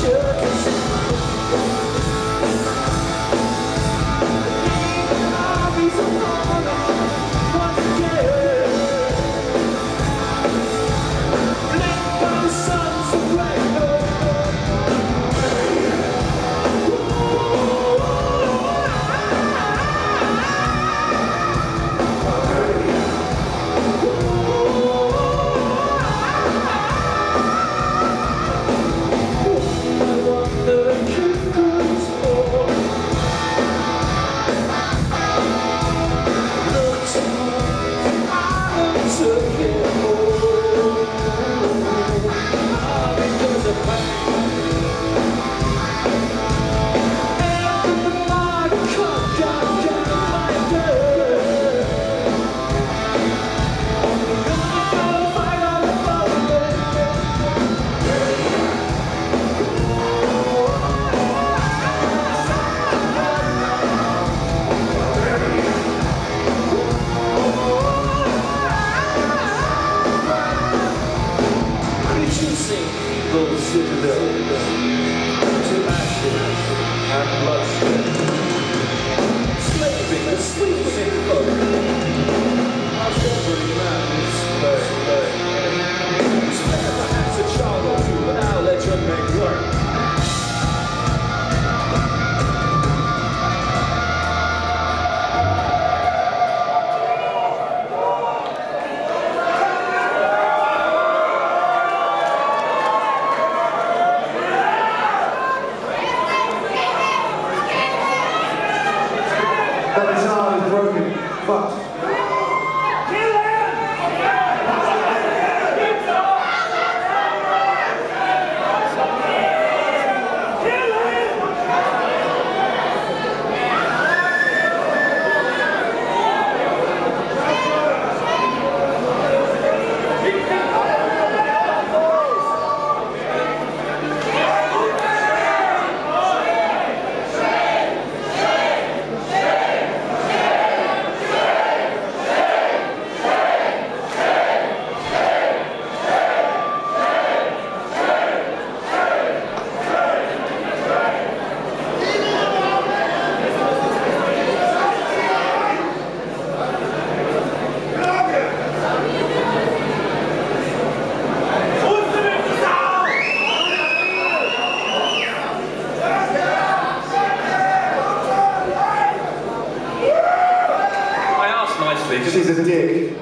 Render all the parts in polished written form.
She's a dick.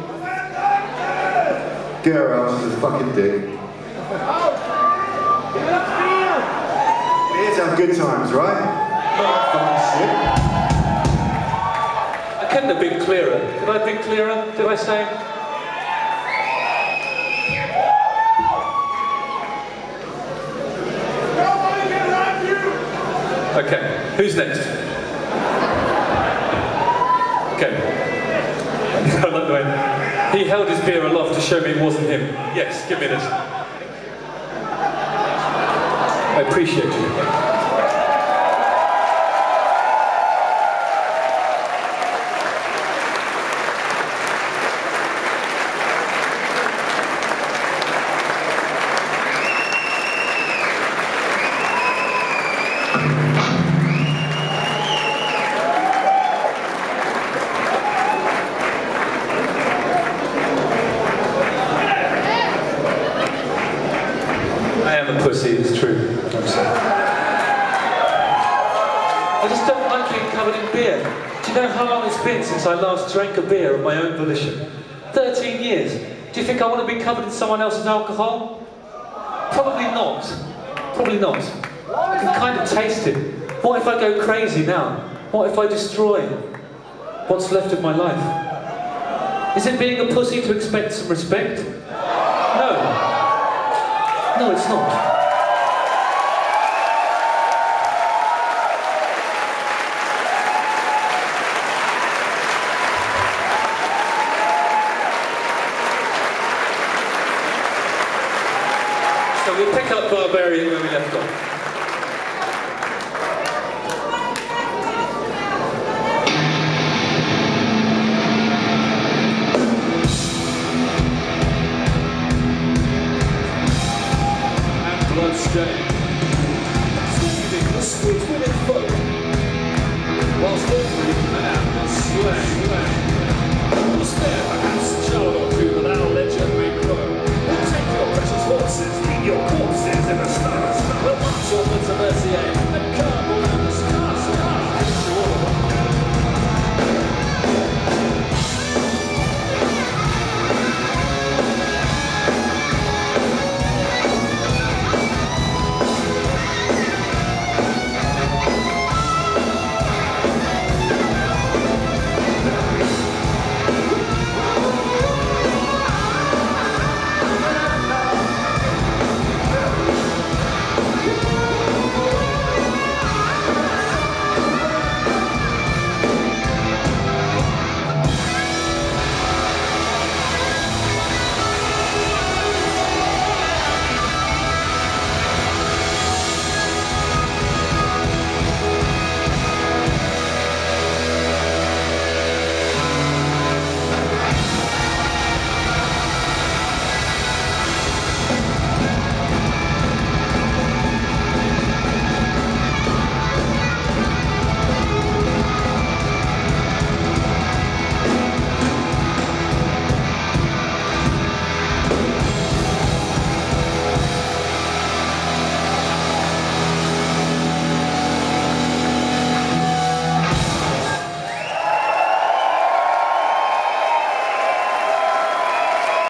Get her out, she's a fucking dick. We're here to have good times, right? Not fucking shit. I couldn't have been clearer. Did I be clearer? Did I say? Okay, who's next? Okay. I like the way he held his beer aloft to show me it wasn't him. Yes, give me this. I appreciate you. Pussy, it's true. I'm sorry. I just don't like being covered in beer. Do you know how long it's been since I last drank a beer of my own volition? 13 years. Do you think I want to be covered in someone else's alcohol? Probably not. Probably not. I can kind of taste it. What if I go crazy now? What if I destroy what's left of my life? Is it being a pussy to expect some respect? No. No, it's not. So we'll pick up Barbarian where we left off. Bloodstain. to squeeze women folk, whilst every man is slain.